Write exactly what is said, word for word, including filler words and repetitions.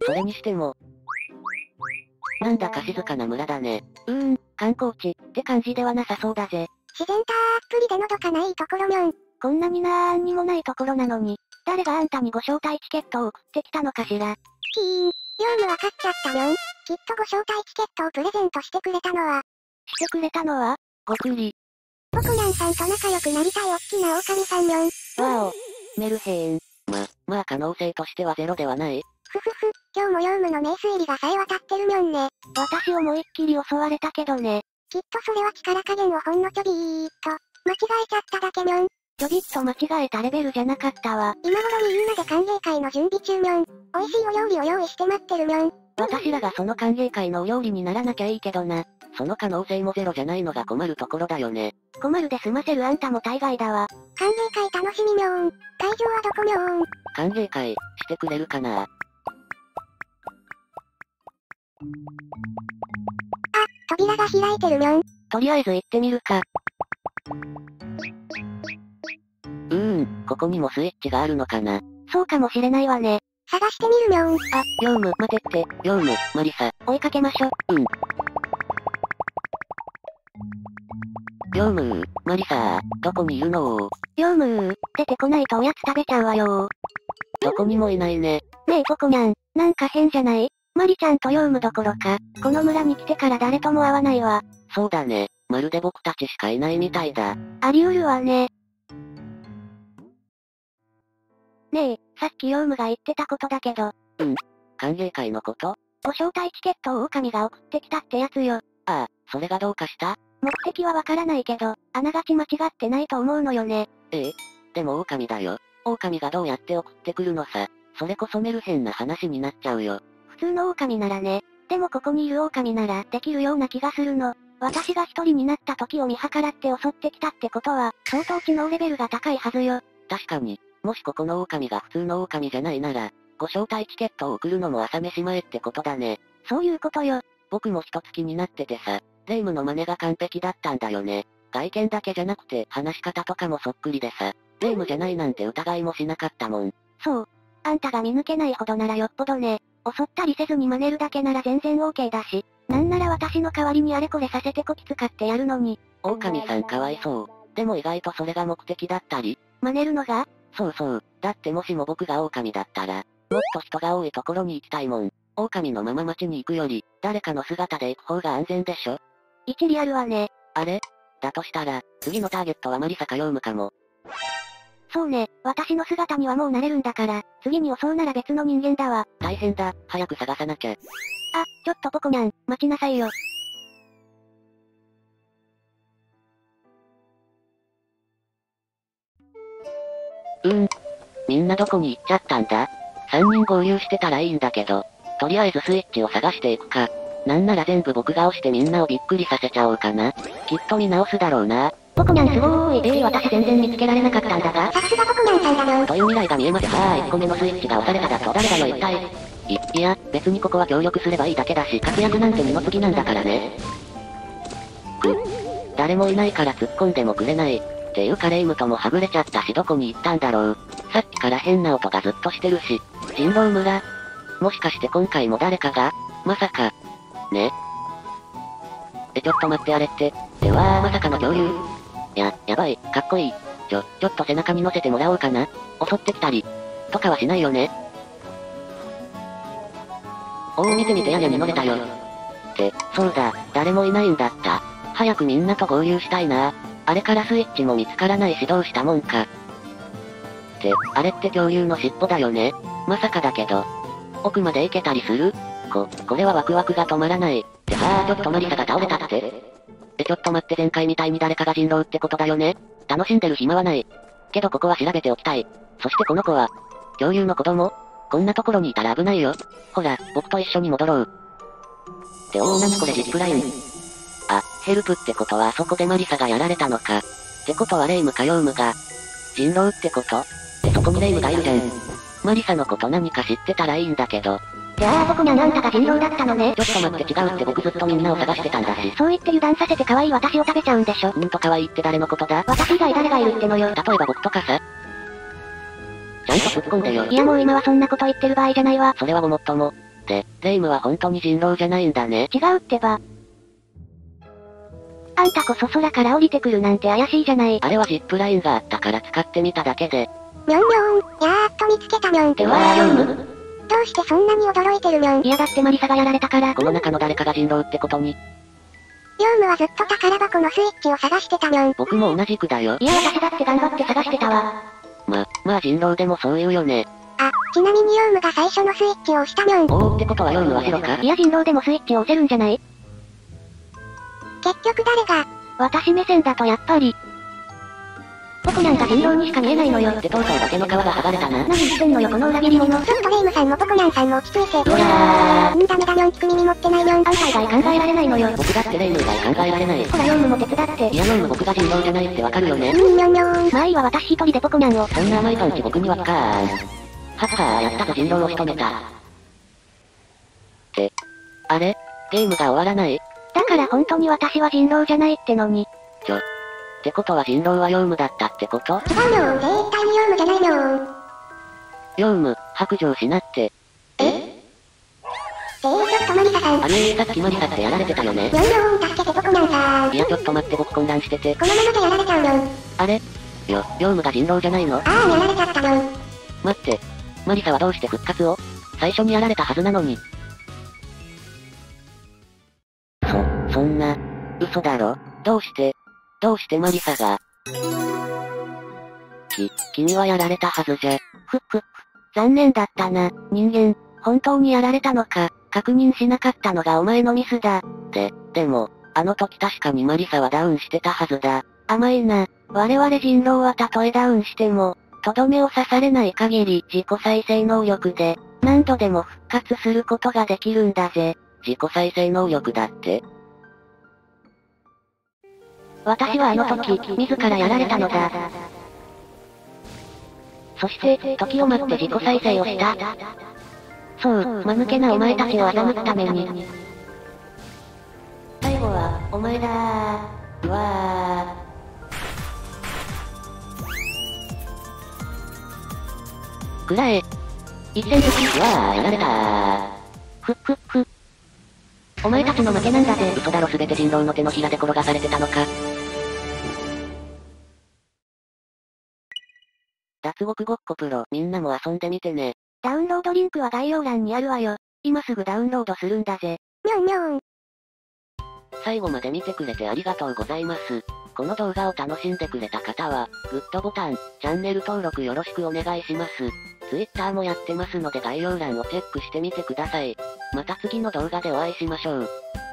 それにしても、なんだか静かな村だね。うーん、観光地って感じではなさそうだぜ。 自然たっぷりでのどかないところみょん。 こんなになんにもないところなのに、誰があんたにご招待チケットを送ってきたのかしら。 キーン、業務わかっちゃったみょん。きっとご招待チケットをプレゼントしてくれたのは。 してくれたのはごくり。 ポコニャンさんと仲良くなりたいおっきな狼さんみょん。 わお、メルヘーン。ま、まあ可能性としてはゼロではない。 ふふふ、今日も業務の名推理がさえ渡ってるみょんね。 私思いっきり襲われたけどね。 きっとそれは力加減をほんのちょびーっと、間違えちゃっただけみょん。 ちょびっと間違えたレベルじゃなかったわ。 今頃みんなで歓迎会の準備中みょん。美味しいお料理を用意して待ってるみょん。 私らがその歓迎会のお料理にならなきゃいいけどな。その可能性もゼロじゃないのが困るところだよね。困るで済ませるあんたも大概だわ。 歓迎会楽しみみょん。会場はどこみょん。 歓迎会、してくれるかな。 あ、扉が開いてるみょん。 とりあえず行ってみるか。うーん、ここにもスイッチがあるのかな。そうかもしれないわね。 探してみるみょん。 あ、業務、待てって、業務、マリサ。追いかけましょ。うん。業務、マリサどこにいるの？業務、出てこないとおやつ食べちゃうわよ。どこにもいないね。ねえポコニャン、なんか変じゃない？マリちゃんと業務どころか、この村に来てから誰とも会わないわ。そうだね、まるで僕たちしかいないみたいだ。あり得るわね。ねえ、さっきヨウムが言ってたことだけど。うん。歓迎会のこと？ご招待チケットを狼が送ってきたってやつよ。ああ、それがどうかした？目的はわからないけど、あながち間違ってないと思うのよね。ええ？でも狼だよ。狼がどうやって送ってくるのさ。それこそメルヘンな話になっちゃうよ。普通の狼ならね。でもここにいる狼ならできるような気がするの。私が一人になった時を見計らって襲ってきたってことは、相当知能レベルが高いはずよ。確かに。もしここの狼が普通の狼じゃないなら、ご招待チケットを送るのも朝飯前ってことだね。そういうことよ。僕も一つ気になっててさ、霊夢の真似が完璧だったんだよね。外見だけじゃなくて話し方とかもそっくりでさ、霊夢じゃないなんて疑いもしなかったもん。そう。あんたが見抜けないほどならよっぽどね。襲ったりせずに真似るだけなら全然 OK だし、なんなら私の代わりにあれこれさせてこき使ってやるのに。狼さんかわいそう。でも意外とそれが目的だったり、真似るのが？そうそう。だってもしも僕が狼だったら、もっと人が多いところに行きたいもん。狼のまま街に行くより、誰かの姿で行く方が安全でしょ？一理あるわね。あれ？だとしたら、次のターゲットはマリサかヨウムかも。そうね、私の姿にはもう慣れるんだから、次に襲うなら別の人間だわ。大変だ、早く探さなきゃ。あ、ちょっとポコニャン、待ちなさいよ。うーん。みんなどこに行っちゃったんだ？三人合流してたらいいんだけど、とりあえずスイッチを探していくか。なんなら全部僕が押してみんなをびっくりさせちゃおうかな。きっと見直すだろうな。ポコニャンすごーい。ええー、私全然見つけられなかったんだが。 さすがポコニャンさんだよ。 という未来が見えます。さあ、いっこめのスイッチが押されただと誰だよ一体。い、いや、別にここは協力すればいいだけだし、活躍なんて二の次なんだからね。く、誰もいないから突っ込んでもくれない。っていうかレイムともはぐれちゃったしどこに行ったんだろう。さっきから変な音がずっとしてるし。人狼村？もしかして今回も誰かが？まさか。ね。え、ちょっと待ってあれって。ではまさかの恐竜？や、やばい、かっこいい。ちょ、ちょっと背中に乗せてもらおうかな。襲ってきたり。とかはしないよね。おー見て見てややに乗れたよ。って、そうだ、誰もいないんだった。早くみんなと合流したいな。あれからスイッチも見つからないしどうしたもんか。って、あれって恐竜の尻尾だよね。まさかだけど。奥まで行けたりする？こ、これはワクワクが止まらない。ってさあちょっとマリサが倒れたって。えちょっと待って前回みたいに誰かが人狼ってことだよね。楽しんでる暇はない。けどここは調べておきたい。そしてこの子は、恐竜の子供？こんなところにいたら危ないよ。ほら、僕と一緒に戻ろう。っておーなんこれジップライン。あ、ヘルプってことはあそこでマリサがやられたのか。ってことはレイムかヨウムが、人狼ってこと？でそこにレイムがいるじゃん。マリサのこと何か知ってたらいいんだけど。 じゃあ僕にゃんあんたが人狼だったのね。 ちょっと待って違うって僕ずっとみんなを探してたんだし。 そう言って油断させて可愛い私を食べちゃうんでしょ。 うんと可愛いって誰のことだ？ 私以外誰がいるってのよ。 例えば僕とかさ。ちゃんと突っ込んでよ。 いやもう今はそんなこと言ってる場合じゃないわ。 それはごもっとも。 で、霊夢は本当に人狼じゃないんだね。違うってば。あんたこそ空から降りてくるなんて怪しいじゃない。あれはジップラインがあったから使ってみただけで。 みょんみょん、やーっと見つけたみょん。 ではー霊夢。 どうしてそんなに驚いてるみょん。 いやだってマリサがやられたから。この中の誰かが人狼ってことに。 霊夢はずっと宝箱のスイッチを探してたみょん。 僕も同じくだよ。いや私だって頑張って探してたわ。ま、まあ人狼でもそう言うよね。 あ、ちなみに霊夢が最初のスイッチを押したみょん。 おーってことは霊夢は白か。いや人狼でもスイッチを押せるんじゃない？ 結局誰が？ 私目線だとやっぱり。ポコニャンが人狼にしか見えないのよ。ってとうとう化けの皮が剥がれたな。何言ってんのよこの裏切り者。 ちょっと霊夢さんもポコニャンさんも落ち着いて。 うわー。 んーダメだみょん聞く耳持ってないみょん。 あんた以外考えられないのよ。僕だって霊夢以外考えられない。ほら霊夢も手伝って。いや霊夢僕が人狼じゃないってわかるよね。 うんみょんみょん。 まあいいわ私一人でポコニャンを。そんな甘いパンチ僕には不可。はっはーやったぞ人狼を仕留めた。って、あれゲームが終わらない？だから本当に私は人狼じゃないってのに。ちょ。ってことは人狼は霊夢だったってこと？ 違うみょん、絶対に霊夢じゃないみょん。 霊夢、白状しなって。 え？えー、ちょっとマリサさん。 あれさっきマリサってやられてたよね。 みょんみょん、助けてポコニャンさん。 いやちょっと待って僕混乱してて。 このままでやられちゃうみょん。 あれよ、霊夢が人狼じゃないの？ ああ、やられちゃったみょん。 待って。マリサはどうして復活を？最初にやられたはずなのに。そ、そんな、嘘だろ？どうして、どうしてマリサが？き、君はやられたはずじゃ。ふっふっふ。残念だったな、人間。本当にやられたのか、確認しなかったのがお前のミスだ。で、でも、あの時確かにマリサはダウンしてたはずだ。甘いな。我々人狼はたとえダウンしても、とどめを刺されない限り自己再生能力で、何度でも復活することができるんだぜ。自己再生能力だって？私はあの時、自らやられたのだ。そして、時を待って自己再生をした。そう、間抜けなお前たちを欺くために。最後は、お前だー。うわー。くらえ。一戦好き。うわー、やられたー。ふっふっふ。お前たちの負けなんだぜ。嘘だろ全て人狼の手のひらで転がされてたのか。脱獄ごっこプロ、みんなも遊んでみてね。ダウンロードリンクは概要欄にあるわよ。今すぐダウンロードするんだぜ。 みょんみょん。 最後まで見てくれてありがとうございます。この動画を楽しんでくれた方は、グッドボタン、チャンネル登録よろしくお願いします。Twitter もやってますので概要欄をチェックしてみてください。また次の動画でお会いしましょう。